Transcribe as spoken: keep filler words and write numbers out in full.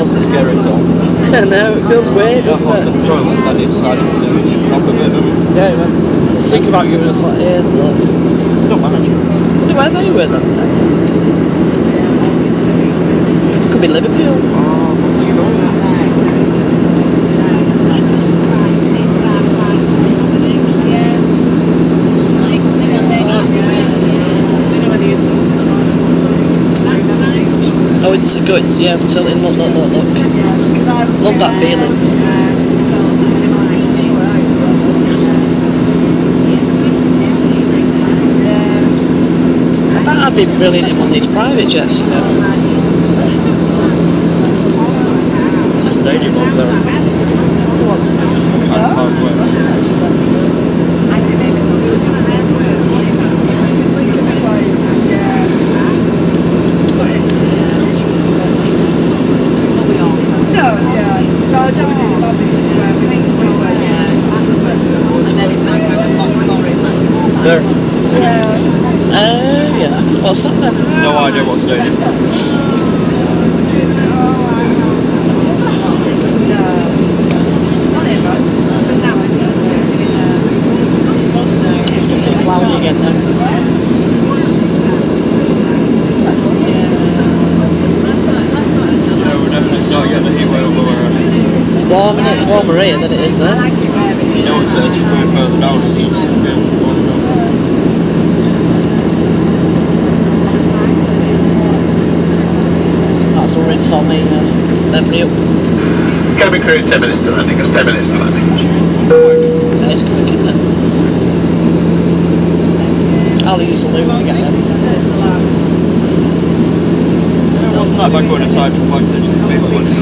wasn't scary at all. No, it feels weird, Yeah, I doesn't thought it? some toilet that he decided to pop a bit of it. Yeah, man. Think about giving us like here. Don't manage it. Yeah, where are you with them? Could be Liverpool. Oh, what's he going? Oh, it's a good, yeah, I'm telling you, look, look, look, look. Love that feeling. I bet I'd be brilliant in one of these private jets, you know. Stadium over there. Kind of hard way. There. Uh, yeah. What's that then? No idea what stadium. It's going to get cloudy again then. Yeah, we're definitely starting getting the heat wave over there. Warm, and it's warmer here than it is there. You know it's uh, just going further down, isn't it? Yeah, warmer down. That's all in Tommy, uh, Avenue. Cabin crew, ten minutes to landing. It's ten minutes to landing. Yeah, it's quick, isn't it? I'll use a loo when we get there. It wasn't that bad going inside from my station.